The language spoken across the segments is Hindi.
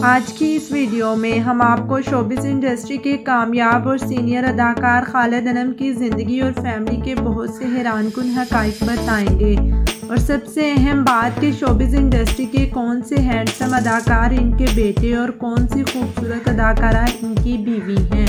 आज की इस वीडियो में हम आपको शोबिस इंडस्ट्री के कामयाब और सीनियर अदाकार खालिद अनम की ज़िंदगी और फैमिली के बहुत से हैरानकुन हक़ाइक़ बताएंगे। और सबसे अहम बात कि शोबिस इंडस्ट्री के कौन से हैंडसम अदाकार इनके बेटे और कौन सी खूबसूरत अदाकारा इनकी बीवी हैं।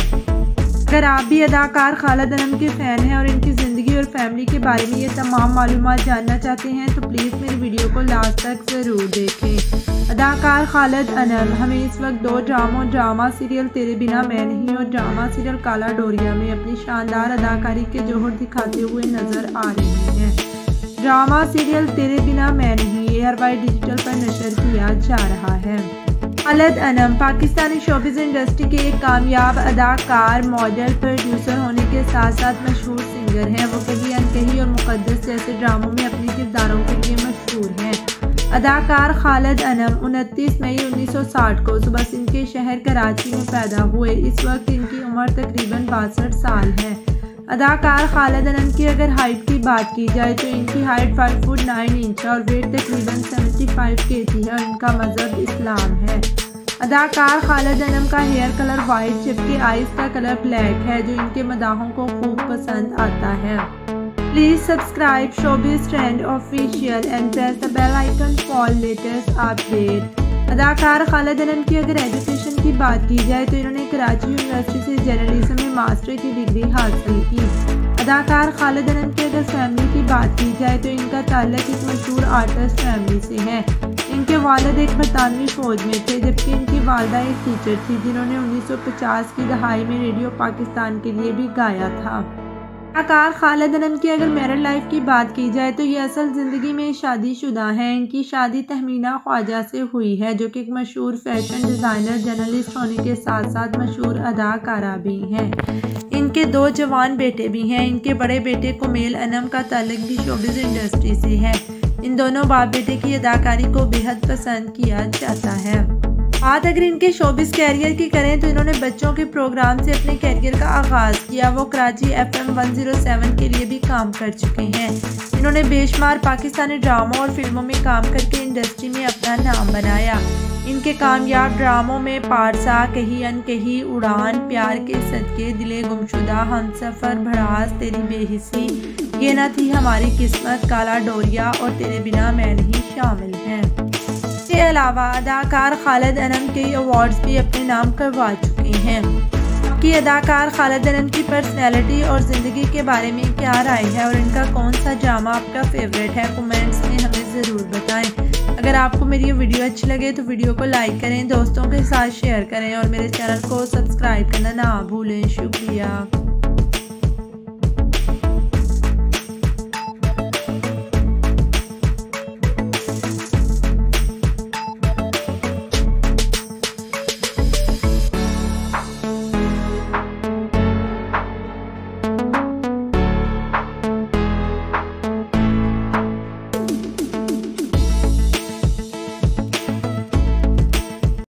अगर आप भी अदाकार खालिद अनम के फ़ैन हैं और इनकी ज़िंदगी और फैमिली के बारे में ये तमाम मालूमात जानना चाहते हैं तो प्लीज़ मेरी वीडियो को लास्ट तक ज़रूर देखें। अदाकार खालिद अनम हमें इस वक्त दो ड्रामा सीरियल तेरे बिना मैं नहीं और ड्रामा सीरियल काला डोरिया में अपनी शानदार अदाकारी के जोहर दिखाते हुए नजर आ रहे हैं। ड्रामा सीरियल तेरे बिना मैं नहीं ARY डिजिटल पर नशर किया जा रहा है। खालिद अनम पाकिस्तानी शोबिस इंडस्ट्री के एक कामयाब अदाकार, मॉडल, प्रोड्यूसर होने के साथ साथ मशहूर सिंगर हैं। वो कही अनकही और मुकद्दस जैसे ड्रामों में अपने किरदारों के लिए मशहूर हैं। अदाकार खालिद अनम 29 मई 1960 को सुबह सिंध के शहर कराची में पैदा हुए। इस वक्त इनकी उम्र तकरीबन 62 साल है। अदाकार खालिद अनम की अगर हाइट की बात की जाए तो इनकी हाइट 5 फुट 9 इंच और वेट तकरीबन 75 kg है और इनका मजहब इस्लाम है। अदाकार खालिद अनम का हेयर कलर वाइट जबकि आइज का कलर ब्लैक है जो इनके मदाहों को खूब पसंद आता है। Please subscribe showbiz trend official and press the bell icon for latest update. अदाकार खालिद अनम की अगर एजुकेशन की बात की जाए तो इन्होंने कराची यूनिवर्सिटी से जर्नलिज्म में मास्टर की डिग्री हासिल की। अदाकार खालिद अनम की अगर फैमिली की बात की जाए तो इनका ताल्लुक एक मशहूर आर्टिस्ट फैमिली से है। इनके वालिद एक बरतानवी फौज में थे जबकि इनकी वालदा एक टीचर थी जिन्होंने 1950 की दहाई में रेडियो पाकिस्तान के लिए भी गाया था। अदाकार खालिद अनम की अगर मैरिड लाइफ की बात की जाए तो ये असल ज़िंदगी में शादीशुदा हैं। इनकी शादी तहमीना ख्वाजा से हुई है जो कि एक मशहूर फैशन डिज़ाइनर, जर्नलिस्ट होने के साथ साथ मशहूर अदाकारा भी हैं। इनके 2 जवान बेटे भी हैं। इनके बड़े बेटे कुमेल अनम का ताल्लुक भी शोबिस इंडस्ट्री से है। इन दोनों बाप बेटे की अदाकारी को बेहद पसंद किया जाता है। बात अगर इनके शोबिस कैरियर की करें तो इन्होंने बच्चों के प्रोग्राम से अपने कैरियर का आगाज़ किया। वो कराची FM 107 के लिए भी काम कर चुके हैं। इन्होंने बेशुमार पाकिस्तानी ड्रामों और फिल्मों में काम करके इंडस्ट्री में अपना नाम बनाया। इनके कामयाब ड्रामों में पारसा, कही अनकही, उड़ान, प्यार के सदके, दिले गुमशुदा, हमसफर, भड़ास, तेरी बेहिसी, ये ना थी हमारी किस्मत, काला डोरिया और तेरे बिना मैं नहीं शामिल हैं। इसके अलावा अदाकार खालिद अनम कई अवार्ड्स भी अपने नाम करवा चुके हैं। कि अदाकार खालिद अनम की पर्सनैलिटी और ज़िंदगी के बारे में क्या राय है और इनका कौन सा ड्रामा आपका फेवरेट है, कमेंट्स में हमें ज़रूर बताएं। अगर आपको मेरी ये वीडियो अच्छी लगे तो वीडियो को लाइक करें, दोस्तों के साथ शेयर करें और मेरे चैनल को सब्सक्राइब करना ना भूलें। शुक्रिया।